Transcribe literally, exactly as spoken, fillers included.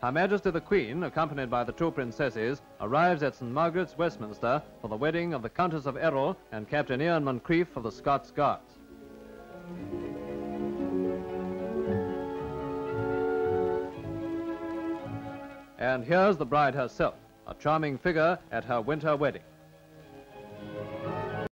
Her Majesty the Queen, accompanied by the two princesses, arrives at Saint Margaret's, Westminster, for the wedding of the Countess of Erroll and Captain Montcrieffe of the Scots Guards. And here's the bride herself, a charming figure at her winter wedding.